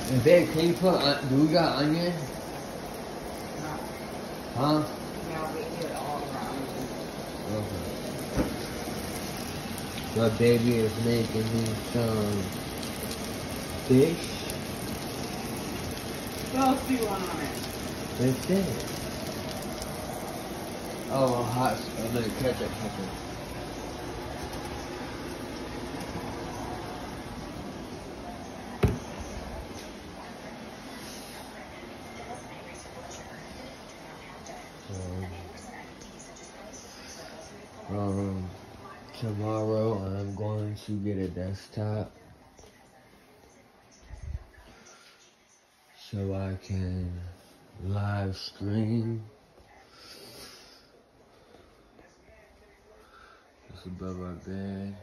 And babe, can you put, do we got onion? No. Huh? No, we do it all around. Okay. My baby is making me some fish. What else do you want on it? That's it. Oh, hot, no, ketchup. Tomorrow I'm going to get a desktop so I can live stream. It's above our bed.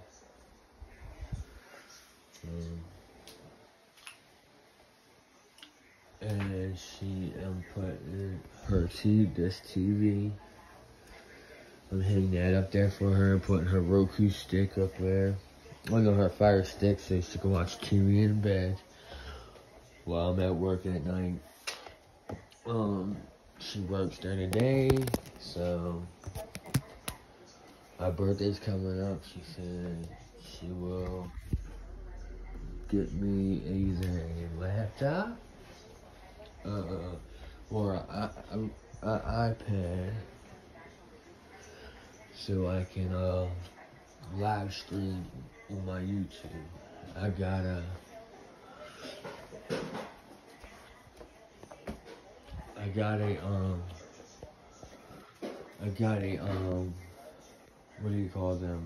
And I'm putting this TV. I'm hanging that up there for her, putting her Roku stick up there. I know her Fire Stick so she can watch TV in bed while I'm at work at night. She works during the day, so my birthday's coming up. She said she will get me either a laptop or an iPad so I can live stream on my YouTube. I got a what do you call them?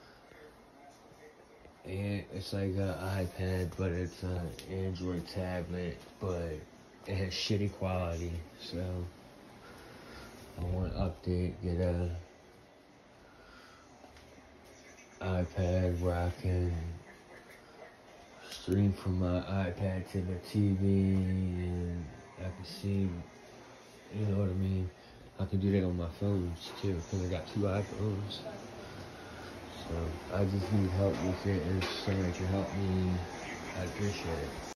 And it's like an iPad, but it's an Android tablet, but it has shitty quality. So I want to update, get a iPad where I can stream from my iPad to the TV, and I can see, you know what I mean? I can do that on my phones too, because I got 2 iPhones. So I just need help with it, and if somebody can help me, I'd appreciate it.